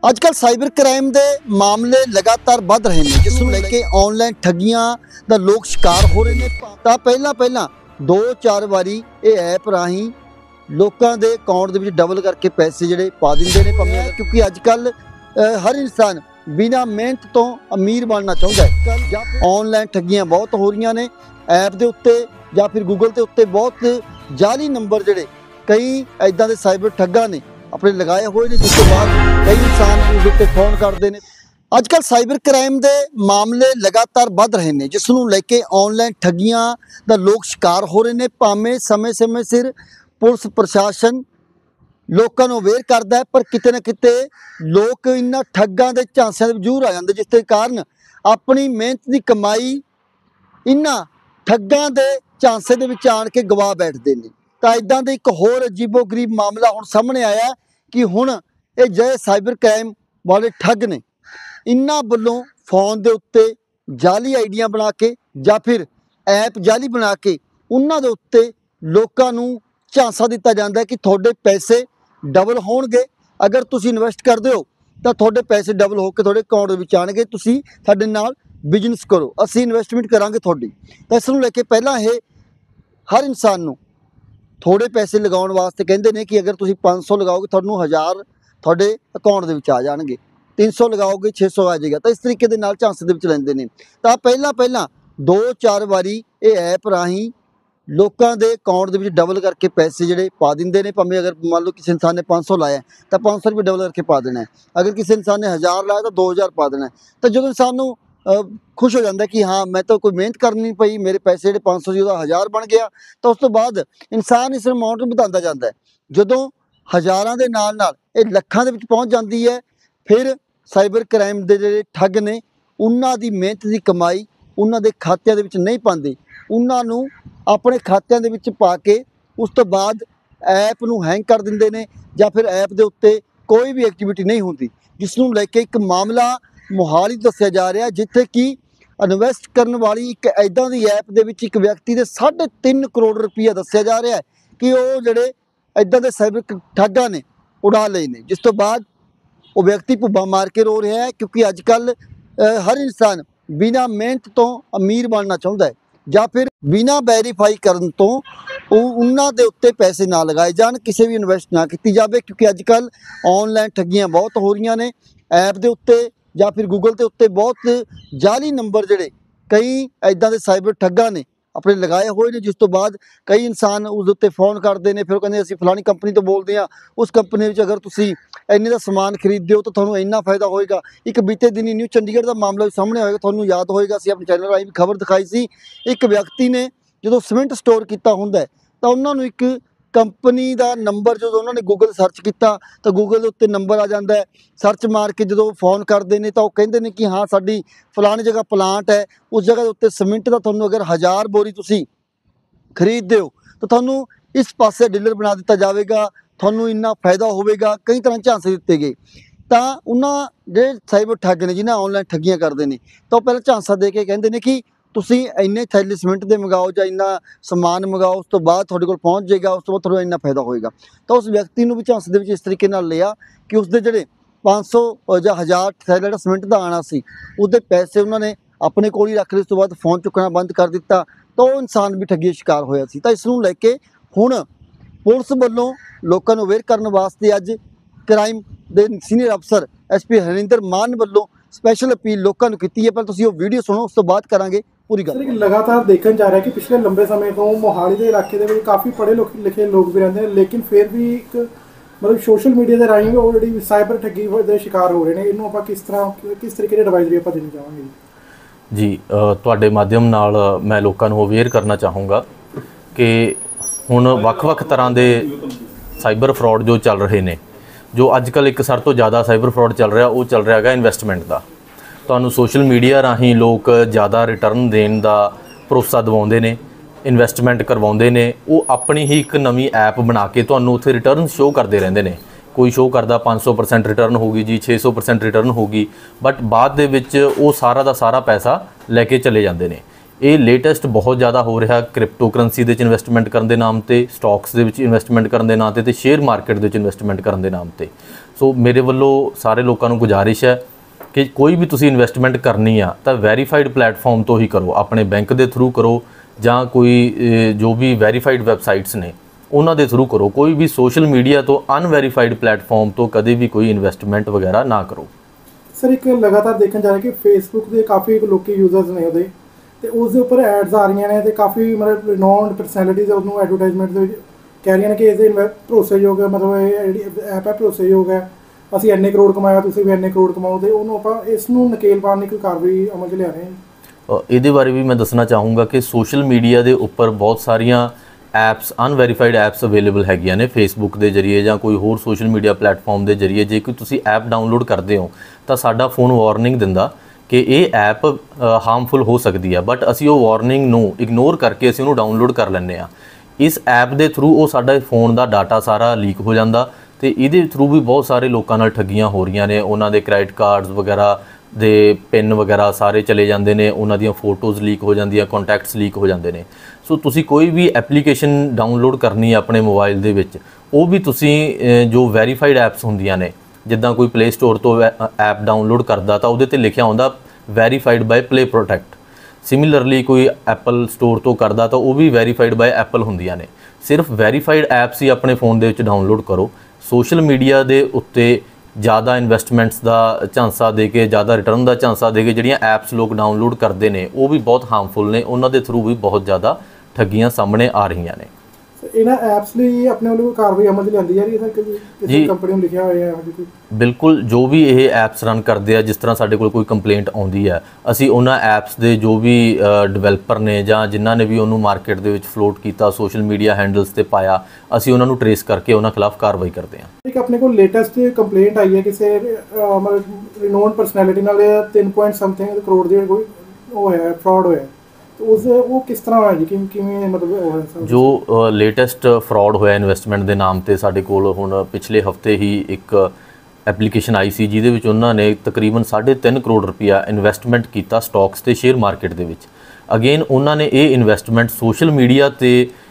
आजकल cyber crime के मामले लगातार बढ़ रहे हैं, जिसनों लेके ऑनलाइन ठगियां दा लोग शिकार हो रहे हैं। ਤਾਂ ਪਹਿਲਾਂ 2-4 ਵਾਰੀ ਇਹ ਐਪ ਰਾਹੀਂ ਲੋਕਾਂ ਦੇ ਅਕਾਊਂਟ ਦੇ ਵਿੱਚ ਡਬਲ ਕਰਕੇ ਪੈਸੇ ਜਿਹੜੇ ਪਾ ਦਿੰਦੇ ਨੇ ਭਾਵੇਂ, ਕਿਉਂਕਿ ਅੱਜਕੱਲ ਹਰ ਇਨਸਾਨ ਬਿਨਾ ਮਿਹਨਤ ਤੋਂ ਅਮੀਰ ਬਣਨਾ ਚਾਹੁੰਦਾ ਹੈ। ऑनलाइन ठगियां बहुत हो रही ने ऐप के उत्ते ਜਾਂ फिर गूगल के उत्ते बहुत जाली नंबर ਜਿਹੜੇ कई इदां दे साइबर ठग्गां ने अपने लगाए हुए ने, जिस बाद कई इंसान उस उत्ते फोन करते हैं। अजकल साइबर क्राइम के मामले लगातार बढ़ रहे हैं, जिसनों लेके ऑनलाइन ठगियां दा लोग शिकार हो रहे हैं। भावें समय सिर पुलिस प्रशासन लोगों को अवेयर करता है, पर किते ना किते लोग इन्हां ठग्गां दे झांसियां दे जरूर आ जाते, जिसके कारण अपनी मेहनत की कमाई इन्हां ठग्गां दे झांसे दे विच आण के गवा बैठते हैं। तो इदां दे एक होर अजीबो गरीब मामला हुण सामने आया कि हुण ये जे साइबर क्राइम वाले ठग ने, इन्हां वल्लों फोन दे उत्ते जाली आईडियां बना के या फिर ऐप जाली बना के उन्हां दे उत्ते लोकां नूं झांसा दिता जाता है कि थोड़े पैसे डबल होणगे, अगर तुसीं इन्वेस्ट करदे हो तो थोड़े पैसे डबल होकर थोड़े अकाउंट दे विच आणगे, तुसीं साडे नाल बिजनेस करो, असीं इन्वेस्टमेंट करांगे थोड़ी। तो इस नूं लेके पहलां ये हर इंसान नूं थोड़े पैसे लगाउण वास्ते कहंदे ने कि अगर तुसीं 500 लगाओगे तुहानूं 1000 थोड़े अकाउंट दे विच आ जाणगे, 300 लगाओगे 600 आ जाएगा। तो इस तरीके दे नाल झांसे दे विच लैंदे ने। तां पहलां 2-4 वारी ये ऐप राहीं लोगों के अकाउंट के डबल करके पैसे जोड़े पा देंगे ने। भावें अगर मान लो किसी इंसान ने 500 लाया तो 500 रुपये डबल करके पा देना है, अगर किसी इंसान ने 1000 लाया तो 2000 पा देना है। तो जो इंसान खुश हो जाता है कि हाँ मैं तो कोई मेहनत करनी नहीं पई, मेरे पैसे जो 500 से 1000 बन गया, तो उस तो बाद इंसान इस अमाउंट में बढ़ाता जाता है। जो हज़ारां दे नाल नाल ये लखां दे विच पहुँच जाती है, फिर साइबर क्राइम के जोड़े ठग ने उन्हां दी मेहनत की कमाई उन्हां दे खात्यां दे विच नहीं पाते, उन्हां नूं अपने खात्यां दे विच पा के उस तो बाद ऐप नूं हैंग कर दिंदे ने, या फिर ऐप दे उत्ते कोई भी एक्टिविटी नहीं होती, जिसनूं लैके एक मामला मोहाली दस्सिया जा रहा, जिथे कि इन्वेस्ट करने वाली एक इदां दी ऐप दे विच एक व्यक्ति दे 3.5 करोड़ रुपया दस्सिया जा रहा है कि वो जिहड़े इदां दे साइबर ठग्गां ने उड़ा लए ने। जिस तो बाद वो व्यक्ति भुब्बा मार के रो रहा है, क्योंकि अजकल हर इंसान बिना मेहनत तो अमीर बनना चाहुंदा है, या फिर बिना वेरीफाई करन तो उन्हां दे उत्ते पैसे ना लगाए जान, किसी भी इन्वेस्ट ना की जाए, क्योंकि अजकल ऑनलाइन ठगियां बहुत हो रही ने ऐप दे उत्ते या फिर गूगल के उत्ते बहुत जाली नंबर जोड़े कई इदां दे साइबर ठग्गां ने अपने लगाए हुए हैं। जिस तो बाद कई इंसान उस उत्ते फोन करते हैं, फिर कहते असीं फलानी कंपनी तो बोलते हैं, उस कंपनी में अगर तुसीं इन्ने का समान खरीदते हो तो तुहानूं इन्ना फायदा होएगा। एक बीते दिन न्यू चंडीगढ़ का मामला भी सामने आएगा, तुहानूं याद होएगा असीं अपने चैनल राही भी खबर दिखाई सी। एक व्यक्ति ने जो सीमेंट स्टोर किया हुंदा है तो उन्होंने एक कंपनी का नंबर जो उन्होंने गूगल सर्च किया तो गूगल के उत्ते नंबर आ जाता है, सर्च मार के जो फोन करते हैं तो वो कहते हैं कि हाँ साडी फलानी जगह प्लांट है, उस जगह के उत्ते सीमेंट का तुहानूं अगर 1000 बोरी तुसीं खरीदते हो तो तुहानूं इस पासे डीलर बना दिता जाएगा, तुहानूं इन्ना फायदा होगा। कई तरह झांसे दिते गए। तो उन्होंने जो साइबर ठग ने जिन्हें ऑनलाइन ठगियां करते हैं तो पहले झांसा दे के कहते हैं कि तुसीं इन्ने थैले सीमेंट के मंगाओ या इन्ना समान मंगाओ, उस तो बाद तुहाडे कोल पहुँच जाएगा, उस तो बाद तुहानूं इन्ना फायदा होएगा। तो उस व्यक्ति नूं भी झांसे दे विच इस तरीके नाल लिया कि उसके जिहड़े 500 या 1000 थैला जिहड़ा सीमेंट का आना सी उसदे पैसे उन्होंने अपने कोल ही रख लए, उस तो बाद फोन चुकना बंद कर दिता, तो इंसान भी ठगी शिकार होया सी। तो इस नूं लैके हुण पुलिस वल्लों लोकां नूं अवेयर करन वास्ते अज क्राइम दे सीनियर अफसर SP हरिंदर मान वल्लों स्पैशल अपील लोगों को की है। पर तुसीं वो वीडियो सुनो, उस तो बाद करांगे पूरी गल। लगातार देखा जा रहा है कि पिछले लंबे समय तो मोहाली के इलाके में काफ़ी पढ़े लिखे लोग भी रहते हैं, लेकिन फिर भी एक मतलब सोशल मीडिया के राही वो जी साइबर ठगी के शिकार हो रहे हैं। इन्हों आप किस तरीके की एडवाइजरी आप देनी चाहेंगे जी? तुहाडे माध्यम नाल मैं लोगों को अवेयर करना चाहूँगा कि हुण वख-वख तरह के साइबर फ्रॉड जो चल रहे हैं, जो अजकल एक सब तो ज़्यादा साइबर फ्रॉड चल रहा वो चल रहा है इन्वेस्टमेंट का। तुहानूं सोशल मीडिया राही लोग ज़्यादा रिटर्न देने का भरोसा दवाउंदे ने, इन्वेस्टमेंट करवाउंदे ने, वो अपनी ही एक नवीं ऐप बना के तुहानूं उत्थे रिटर्न शो करते रहंदे ने। कोई शो करदा 500% रिटर्न होगी जी, 600% रिटर्न होगी, बट बाद दे विच वो सारा दा सारा पैसा लैके चले जाते हैं। ਇਹ ਲੇਟੈਸਟ ਬਹੁਤ ਜ਼ਿਆਦਾ ਹੋ ਰਿਹਾ ਕ੍ਰਿਪਟੋ ਕਰੰਸੀ ਦੇ ਵਿੱਚ ਇਨਵੈਸਟਮੈਂਟ ਕਰਨ ਦੇ ਨਾਮ ਤੇ, ਸਟਾਕਸ ਦੇ ਵਿੱਚ ਇਨਵੈਸਟਮੈਂਟ ਕਰਨ ਦੇ ਨਾਮ ਤੇ ਸ਼ੇਅਰ ਮਾਰਕੀਟ ਦੇ ਵਿੱਚ ਇਨਵੈਸਟਮੈਂਟ ਕਰਨ ਦੇ ਨਾਮ ਤੇ। ਸੋ ਮੇਰੇ ਵੱਲੋਂ ਸਾਰੇ ਲੋਕਾਂ ਨੂੰ ਗੁਜ਼ਾਰਿਸ਼ ਹੈ ਕਿ ਕੋਈ ਵੀ ਤੁਸੀਂ ਇਨਵੈਸਟਮੈਂਟ ਕਰਨੀ ਆ ਤਾਂ ਵੈਰੀਫਾਈਡ ਪਲੇਟਫਾਰਮ ਤੋਂ ਹੀ ਕਰੋ, ਆਪਣੇ ਬੈਂਕ ਦੇ ਥਰੂ ਕਰੋ ਜਾਂ ਕੋਈ ਜੋ ਵੀ ਵੈਰੀਫਾਈਡ ਵੈਬਸਾਈਟਸ ਨੇ ਉਹਨਾਂ ਦੇ ਥਰੂ ਕਰੋ। ਕੋਈ ਵੀ ਸੋਸ਼ਲ ਮੀਡੀਆ ਤੋਂ ਅਨਵੈਰੀਫਾਈਡ ਪਲੇਟਫਾਰਮ ਤੋਂ ਕਦੇ ਵੀ ਕੋਈ ਇਨਵੈਸਟਮੈਂਟ ਵਗੈਰਾ ਨਾ ਕਰੋ। ਸਰ ਇੱਕ ਲਗਾਤਾਰ ਦੇਖਣ ਜਾ ਰਿਹਾ ਕਿ ਫੇਸਬੁੱਕ ਦੇ ਕਾਫੀ ਲੋਕੀ ਯੂਜ਼ਰਸ ਨੇ ਉਹਦੇ, ਤੇ ਉਸ ਦੇ ਉੱਪਰ ਐਡਸ ਆ ਰਹੀਆਂ ਨੇ ਤੇ ਕਾਫੀ ਮਤਲਬ ਰਿਨੋਨਡ ਪਰਸਨੈਲਿਟੀਜ਼ ਉਹਨੂੰ ਐਡਵਰਟਾਈਜ਼ਮੈਂਟ ਦੇ ਵਿੱਚ ਕਹਿ ਰਹੀਆਂ ਨੇ ਕਿ ਇਹਦੇ ਭਰੋਸੇਯੋਗ ਹੈ, ਮਤਲਬ ਇਹ ਜਿਹੜੀ ਐਪ ਹੈ ਭਰੋਸੇਯੋਗ ਹੈ, ਅਸੀਂ ਇੰਨੇ ਕਰੋੜ ਕਮਾਇਆ, ਤੁਸੀਂ ਵੀ ਇੰਨੇ ਕਰੋੜ ਕਮਾਓ, ਤੇ ਉਹਨੂੰ ਆਪਾਂ ਇਸ ਨੂੰ ਨਕੇਲ ਪਾਉਣ ਦੀ ਕੋਈ ਕਾਰਵਾਈ ਅਮਲ 'ਚ ਲਿਆ ਰਹੇ ਹਾਂ। ਇਹਦੇ ਬਾਰੇ ਵੀ ਮੈਂ ਦੱਸਣਾ ਚਾਹੂੰਗਾ ਕਿ ਸੋਸ਼ਲ ਮੀਡੀਆ ਦੇ ਉੱਪਰ ਬਹੁਤ ਸਾਰੀਆਂ ਐਪਸ ਅਨਵੈਰੀਫਾਈਡ ਐਪਸ ਅਵੇਲੇਬਲ ਹੈਗੀਆਂ ਨੇ ਫੇਸਬੁੱਕ ਦੇ ਜ਼ਰੀਏ ਜਾਂ ਕੋਈ ਹੋਰ ਸੋਸ਼ਲ ਮੀਡੀਆ ਪਲੇਟਫਾਰਮ ਦੇ ਜ਼ਰੀਏ। ਜੇ ਕੋਈ ਤੁਸੀਂ ਐਪ ਡਾਊਨਲੋਡ ਕਰਦੇ ਹੋ ਤਾਂ ਸਾਡਾ ਫੋਨ ਵਾਰਨਿੰਗ ਦਿੰਦਾ ਕਿ ਇਹ ਐਪ ਹਾਰਮਫੁਲ ਹੋ ਸਕਦੀ ਹੈ, ਬਟ ਅਸੀਂ ਉਹ ਵਾਰਨਿੰਗ ਨੂੰ ਇਗਨੋਰ ਕਰਕੇ ਅਸੀਂ ਉਹਨੂੰ ਡਾਊਨਲੋਡ ਕਰ ਲੈਂਦੇ ਹਾਂ। ਇਸ ਐਪ ਦੇ ਥਰੂ ਉਹ ਸਾਡਾ ਫੋਨ ਦਾ ਡਾਟਾ ਸਾਰਾ ਲੀਕ ਹੋ ਜਾਂਦਾ ਤੇ ਇਹਦੇ ਥਰੂ ਵੀ ਬਹੁਤ ਸਾਰੇ ਲੋਕਾਂ ਨਾਲ ਠੱਗੀਆਂ ਹੋ ਰਹੀਆਂ ਨੇ। ਉਹਨਾਂ ਦੇ ਕ੍ਰੈਡਿਟ ਕਾਰਡਸ ਵਗੈਰਾ ਦੇ ਪਿਨ ਵਗੈਰਾ ਸਾਰੇ ਚਲੇ ਜਾਂਦੇ ਨੇ, ਉਹਨਾਂ ਦੀਆਂ ਫੋਟੋਜ਼ ਲੀਕ ਹੋ ਜਾਂਦੀਆਂ, ਕੰਟੈਕਟਸ ਲੀਕ ਹੋ ਜਾਂਦੇ ਨੇ। ਸੋ ਤੁਸੀਂ ਕੋਈ ਵੀ ਐਪਲੀਕੇਸ਼ਨ ਡਾਊਨਲੋਡ ਕਰਨੀ ਹੈ ਆਪਣੇ ਮੋਬਾਈਲ ਦੇ ਵਿੱਚ, ਉਹ ਵੀ ਤੁਸੀਂ ਜੋ ਵੈਰੀਫਾਈਡ ਐਪਸ ਹੁੰਦੀਆਂ ਨੇ, ਜਿੱਦਾਂ ਕੋਈ ਪਲੇ ਸਟੋਰ ਤੋਂ ਐਪ ਡਾਊਨਲੋਡ ਕਰਦਾ ਤਾਂ ਉਹਦੇ ਤੇ ਲਿਖਿਆ ਹੁੰਦਾ verified by play protect. Similarly ਕੋਈ ਐਪਲ ਸਟੋਰ ਤੋਂ ਕਰਦਾ ਤਾਂ ਉਹ ਵੀ ਵੈਰੀਫਾਈਡ ਬਾਏ ਐਪਲ ਹੁੰਦੀਆਂ ਨੇ। ਸਿਰਫ ਵੈਰੀਫਾਈਡ ਐਪਸ ਹੀ ਆਪਣੇ ਫ਼ੋਨ ਦੇ ਵਿੱਚ ਡਾਊਨਲੋਡ ਕਰੋ। ਸੋਸ਼ਲ ਮੀਡੀਆ ਦੇ ਉੱਤੇ ਜ਼ਿਆਦਾ ਇਨਵੈਸਟਮੈਂਟਸ ਦਾ ਝਾਂਸਾ ਦੇ ਕੇ, ਜ਼ਿਆਦਾ ਰਿਟਰਨ ਦਾ ਝਾਂਸਾ ਦੇ ਕੇ ਜਿਹੜੀਆਂ ਐਪਸ ਲੋਕ ਡਾਊਨਲੋਡ ਕਰਦੇ ਨੇ ਉਹ ਵੀ ਬਹੁਤ ਹਾਰਮਫੁਲ ਨੇ, ਉਹਨਾਂ ਦੇ ਥਰੂ ਵੀ ਬਹੁਤ ਜ਼ਿਆਦਾ ਠੱਗੀਆਂ ਸਾਹਮਣੇ ਆ ਰਹੀਆਂ ਨੇ। ਇਹਨਾਂ ਐਪਸ ਲਈ ਆਪਣੇ ਵੱਲੋਂ ਕਾਰਵਾਈ ਅਮਲ 'ਚ ਲਿਆਂਦੀ ਜਾ ਰਹੀ ਹੈ ਸਰ? ਕਿਸੇ ਕੰਪਨੀ ਨੂੰ ਲਿਖਿਆ ਹੋਇਆ ਹੈ ਕੋਈ? ਬਿਲਕੁਲ, ਜੋ ਵੀ ਇਹ ਐਪਸ ਰਨ ਕਰਦੇ ਆ, ਜਿਸ ਤਰ੍ਹਾਂ ਸਾਡੇ ਕੋਲ ਕੋਈ ਕੰਪਲੇਂਟ ਆਉਂਦੀ ਹੈ, ਅਸੀਂ ਉਹਨਾਂ ਐਪਸ ਦੇ ਜੋ ਵੀ ਡਿਵੈਲਪਰ ਨੇ ਜਾਂ ਜਿਨ੍ਹਾਂ ਨੇ ਵੀ ਉਹਨੂੰ ਮਾਰਕੀਟ ਦੇ ਵਿੱਚ ਫਲੋਟ ਕੀਤਾ, ਸੋਸ਼ਲ ਮੀਡੀਆ ਹੈਂਡਲਸ ਤੇ ਪਾਇਆ, ਅਸੀਂ ਉਹਨਾਂ ਨੂੰ ਟਰੇਸ ਕਰਕੇ ਉਹਨਾਂ ਖਿਲਾਫ ਕਾਰਵਾਈ ਕਰਦੇ ਹਾਂ। ਇੱਕ ਆਪਣੇ ਕੋਲ ਲੇਟੈਸਟ ਕੰਪਲੇਂਟ ਆਈ ਹੈ ਕਿਸੇ ਮਤਲਬ ਰਿਨੋਨ ਪਰਸਨੈਲਿਟੀ ਨਾਲ 3 ਕਰੋੜ ਦੇ ਕੋਈ ਉਹ ਹੈ ਫਰਾਡ ਹੋਇਆ, ਉਹ ਕਿਸ ਤਰ੍ਹਾਂ ਹੋਇਆ ਜੀ, ਕਿਵੇਂ ਮਤਲਬ ਹੋਇਆ ਸਰ? ਜੋ ਲੇਟੈਸਟ ਫਰਾਡ ਹੋਇਆ ਇਨਵੈਸਟਮੈਂਟ ਦੇ ਨਾਮ ਤੇ, ਸਾਡੇ ਕੋਲ ਹੁਣ ਪਿਛਲੇ ਹਫਤੇ ਹੀ ਇੱਕ ਐਪਲੀਕੇਸ਼ਨ ਆਈ ਸੀ ਜਿਹਦੇ ਵਿੱਚ ਉਹਨਾਂ ਨੇ ਤਕਰੀਬਨ 3.5 ਕਰੋੜ ਰੁਪਇਆ ਇਨਵੈਸਟਮੈਂਟ ਕੀਤਾ ਸਟਾਕਸ ਤੇ ਸ਼ੇਅਰ ਮਾਰਕੀਟ ਦੇ ਵਿੱਚ। ਅਗੇਨ ਉਹਨਾਂ ਨੇ ਇਹ ਇਨਵੈਸਟਮੈਂਟ ਸੋਸ਼ਲ ਮੀਡੀਆ ਤੇ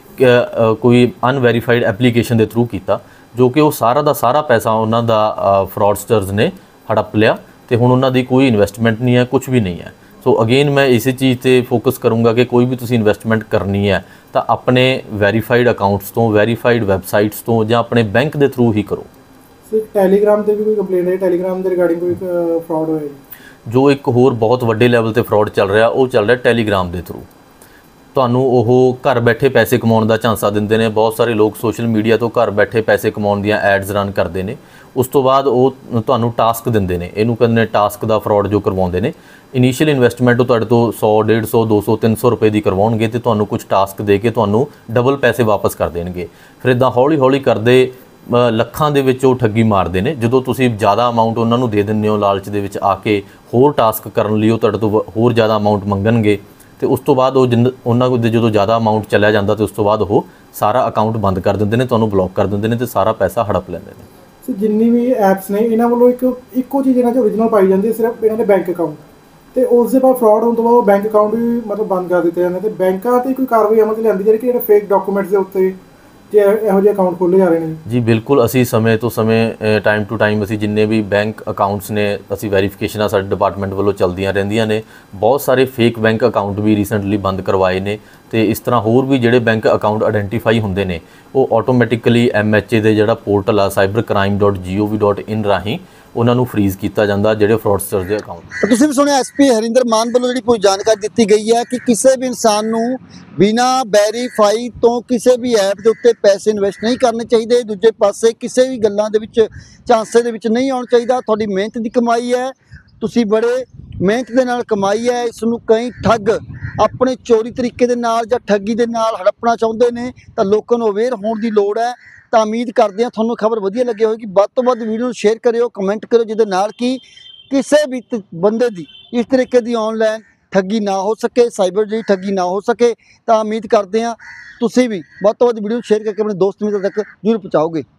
ਕੋਈ ਅਨਵੈਰੀਫਾਈਡ ਐਪਲੀਕੇਸ਼ਨ ਦੇ ਥਰੂ ਕੀਤਾ, ਜੋ ਕਿ ਉਹ ਸਾਰਾ ਦਾ ਸਾਰਾ ਪੈਸਾ ਉਹਨਾਂ ਦਾ ਫਰਾਡਸਟਰਸ ਨੇ ਹੜੱਪ ਲਿਆ ਤੇ ਹੁਣ ਉਹਨਾਂ ਦੀ ਕੋਈ ਇਨਵੈਸਟਮੈਂਟ ਨਹੀਂ ਹੈ, ਕੁਝ ਵੀ ਨਹੀਂ ਹੈ। ਸੋ ਅਗੇਨ ਮੈਂ ਇਸੇ ਚੀਜ਼ ਤੇ ਫੋਕਸ ਕਰੂੰਗਾ ਕਿ ਕੋਈ ਵੀ ਤੁਸੀਂ ਇਨਵੈਸਟਮੈਂਟ ਕਰਨੀ ਹੈ ਤਾਂ ਆਪਣੇ ਵੈਰੀਫਾਈਡ ਅਕਾਊਂਟਸ ਤੋਂ, ਵੈਰੀਫਾਈਡ ਵੈਬਸਾਈਟਸ ਤੋਂ ਜਾਂ ਆਪਣੇ ਬੈਂਕ ਦੇ ਥਰੂ ਹੀ ਕਰੋ। ਸਰ ਟੈਲੀਗ੍ਰਾਮ ਤੇ ਵੀ ਕੋਈ ਕੰਪਲੇਂਟ ਹੈ? ਟੈਲੀਗ੍ਰਾਮ ਦੇ ਰਿਗਾਰਡਿੰਗ ਕੋਈ ਫਰਾਡ ਹੋਇਆ? ਜੋ ਇੱਕ ਹੋਰ ਬਹੁਤ ਵੱਡੇ ਲੈਵਲ ਤੇ ਫਰਾਡ ਚੱਲ ਰਿਹਾ, ਉਹ ਚੱਲ ਰਿਹਾ ਟੈਲੀਗ੍ਰਾਮ ਦੇ ਥਰੂ। ਤੁਹਾਨੂੰ ਉਹ ਘਰ ਬੈਠੇ ਪੈਸੇ ਕਮਾਉਣ ਦਾ ਝਾਂਸਾ ਦਿੰਦੇ ਨੇ। ਬਹੁਤ ਸਾਰੇ ਲੋਕ ਸੋਸ਼ਲ ਮੀਡੀਆ ਤੋਂ ਘਰ ਬੈਠੇ ਪੈਸੇ ਕਮਾਉਣ ਦੀਆਂ ਐਡਸ ਰਨ ਕਰਦੇ ਨੇ। ਉਸ ਤੋਂ ਬਾਅਦ ਉਹ ਤੁਹਾਨੂੰ ਟਾਸਕ ਦਿੰਦੇ ਨੇ, ਇਹਨੂੰ ਕਹਿੰਦੇ ਨੇ ਟਾਸਕ ਦਾ ਫਰਾਡ ਜੋ ਕਰਵਾਉਂਦੇ ਨੇ। ਇਨੀਸ਼ੀਅਲ ਇਨਵੈਸਟਮੈਂਟ ਉਹ ਤੁਹਾਡੇ ਤੋਂ 100, 150, 200, 300 ਰੁਪਏ ਦੀ ਕਰਵਾਉਣਗੇ ਤੇ ਤੁਹਾਨੂੰ ਕੁਝ ਟਾਸਕ ਦੇ ਕੇ ਤੁਹਾਨੂੰ ਡਬਲ ਪੈਸੇ ਵਾਪਸ ਕਰ ਦੇਣਗੇ। ਫਿਰ ਇੱਦਾਂ ਹੌਲੀ ਹੌਲੀ ਕਰਦੇ ਲੱਖਾਂ ਦੇ ਵਿੱਚ ਉਹ ਠੱਗੀ ਮਾਰਦੇ ਨੇ। ਜਦੋਂ ਤੁਸੀਂ ਜ਼ਿਆਦਾ ਅਮਾਊਂਟ ਉਹਨਾਂ ਨੂੰ ਦੇ ਦਿੰਦੇ ਹੋ ਲਾਲਚ ਦੇ ਵਿੱਚ ਆ ਕੇ, ਹੋਰ ਟਾਸਕ ਕਰਨ ਲਈ ਉਹ ਤੁਹਾਡੇ ਤੋਂ ਹੋਰ ਜ਼ਿਆਦਾ ਅਮਾਊਂਟ ਮੰਗਣਗੇ ਤੇ ਉਸ ਤੋਂ ਬਾਅਦ ਉਹ ਉਹਨਾਂ ਕੋਲ ਜਦੋਂ ਜ਼ਿਆਦਾ ਅਮਾਊਂਟ ਚਲਿਆ ਜਾਂਦਾ ਤੇ ਉਸ ਤੋਂ ਬਾਅਦ ਉਹ ਸਾਰਾ ਅਕਾਊਂਟ ਬੰਦ ਕਰ ਦਿੰਦੇ ਨੇ, ਤੁਹਾਨੂੰ ਬਲੌਕ ਕਰ ਦਿੰਦੇ ਨੇ ਤੇ ਸਾਰਾ ਪੈਸਾ ਹੜਪ ਲੈਂਦੇ ਨੇ। ਸੋ ਜਿੰਨੀ ਵੀ ਐਪਸ ਨੇ ਇਹਨਾਂ ਵੱਲੋਂ ਇੱਕੋ ਚੀਜ਼ ਇਹਨਾਂ 'ਚ ਓਰੀਜਨਲ ਪਾਈ ਜਾਂਦੀ ਹੈ, ਸਿਰਫ ਇਹਨਾਂ ਦੇ ਬੈਂਕ ਅਕਾਊਂਟ, ਤੇ ਉਸ ਦੇ ਬਾਅਦ ਫਰਾਡ ਹੋਣ ਤੋਂ ਬਾਅਦ ਉਹ ਬੈਂਕ ਅਕਾਊਂਟ ਵੀ ਮਤਲਬ ਬੰਦ ਕਰ ਦਿੱਤੇ ਜਾਂਦੇ। ਤੇ ਬੈਂਕਾਂ 'ਤੇ ਕੋਈ ਕਾਰਵਾਈ ਅਮਲ 'ਚ ਲਿਆਂਦੀ ਜਾ ਰਹੀ ਕਿ ਜਿਹੜੇ ਫੇਕ ਡਾਕੂਮੈਂਟਸ ਦੇ ਉੱਤੇ ਜੇ ਇਹੋ ਜਿਹੇ ਅਕਾਊਂਟ ਖੋਲ੍ਹੇ ਜਾ ਰਹੇ ਨੇ? ਜੀ ਬਿਲਕੁਲ, ਅਸੀਂ ਸਮੇਂ ਤੋਂ ਸਮੇਂ ਟਾਈਮ ਟੂ ਟਾਈਮ ਅਸੀਂ ਜਿੰਨੇ ਵੀ ਬੈਂਕ ਅਕਾਊਂਟਸ ਨੇ, ਅਸੀਂ ਵੈਰੀਫਿਕੇਸ਼ਨਾਂ ਸਾਡੇ ਡਿਪਾਰਟਮੈਂਟ ਵੱਲੋਂ ਚੱਲਦੀਆਂ ਰਹਿੰਦੀਆਂ ਨੇ। ਬਹੁਤ ਸਾਰੇ ਫੇਕ ਬੈਂਕ ਅਕਾਊਂਟ ਵੀ ਰੀਸੈਂਟਲੀ ਬੰਦ ਕਰਵਾਏ ਨੇ ਤੇ ਇਸ ਤਰ੍ਹਾਂ ਹੋਰ ਵੀ ਜਿਹੜੇ ਬੈਂਕ ਅਕਾਊਂਟ ਆਇਡੈਂਟੀਫਾਈ ਹੁੰਦੇ ਨੇ ਉਹ ਆਟੋਮੈਟਿਕਲੀ MHA ਦੇ ਜਿਹੜਾ ਪੋਰਟਲ ਆ cybercrime.gov.in ਰਾਹੀਂ ਉਹਨਾਂ ਨੂੰ ਫਰੀਜ਼ ਕੀਤਾ ਜਾਂਦਾ ਜਿਹੜੇ ਫਰਾਡਸਟਰ ਦੇ ਅਕਾਊਂਟ। ਤੁਸੀਂ ਵੀ ਸੁਣਿਆ SP ਹਰਿੰਦਰ ਮਾਨ ਵੱਲੋਂ ਜਿਹੜੀ ਪੂਰੀ ਜਾਣਕਾਰੀ ਦਿੱਤੀ ਗਈ ਹੈ ਕਿ ਕਿਸੇ ਵੀ ਇਨਸਾਨ ਨੂੰ ਬਿਨਾਂ ਵੈਰੀਫਾਈ ਤੋਂ ਕਿਸੇ ਵੀ ਐਪ ਦੇ ਉੱਤੇ ਪੈਸੇ ਇਨਵੈਸਟ ਨਹੀਂ ਕਰਨੇ ਚਾਹੀਦੇ। ਦੂਜੇ ਪਾਸੇ ਕਿਸੇ ਵੀ ਗੱਲਾਂ ਦੇ ਵਿੱਚ ਝਾਂਸੇ ਦੇ ਵਿੱਚ ਨਹੀਂ ਆਉਣਾ ਚਾਹੀਦਾ। ਤੁਹਾਡੀ ਮਿਹਨਤ ਦੀ ਕਮਾਈ ਹੈ, ਤੁਸੀਂ ਬੜੇ ਮਿਹਨਤ ਦੇ ਨਾਲ ਕਮਾਈ ਹੈ। ਇਸ ਨੂੰ ਕਈ ਠੱਗ ਆਪਣੇ ਚੋਰੀ ਤਰੀਕੇ ਦੇ ਨਾਲ ਜਾਂ ਠੱਗੀ ਦੇ ਨਾਲ ਹੜੱਪਣਾ ਚਾਹੁੰਦੇ ਨੇ, ਤਾਂ ਲੋਕਾਂ ਨੂੰ ਅਵੇਅਰ ਹੋਣ ਦੀ ਲੋੜ ਹੈ। ਤਾਂ ਉਮੀਦ ਕਰਦੇ ਹਾਂ ਤੁਹਾਨੂੰ ਖਬਰ ਵਧੀਆ ਲੱਗੀ ਹੋਵੇਗੀ। ਵੱਧ ਤੋਂ ਵੱਧ ਵੀਡੀਓ ਨੂੰ ਸ਼ੇਅਰ ਕਰਿਓ, ਕਮੈਂਟ ਕਰਿਓ, ਜਿਹਦੇ ਨਾਲ ਕਿ ਕਿਸੇ ਵੀ ਬੰਦੇ ਦੀ ਇਸ ਤਰੀਕੇ ਦੀ ਆਨਲਾਈਨ ਠੱਗੀ ਨਾ ਹੋ ਸਕੇ, ਸਾਈਬਰ ਦੀ ਠੱਗੀ ਨਾ ਹੋ ਸਕੇ। ਤਾਂ ਉਮੀਦ ਕਰਦੇ ਹਾਂ ਤੁਸੀਂ ਵੀ ਵੱਧ ਤੋਂ ਵੱਧ ਵੀਡੀਓ ਨੂੰ ਸ਼ੇਅਰ ਕਰਕੇ ਆਪਣੇ ਦੋਸਤ ਮਿੱਤਰਾਂ ਤੱਕ ਜ਼ਰੂਰ ਪਹੁੰਚਾਓਗੇ।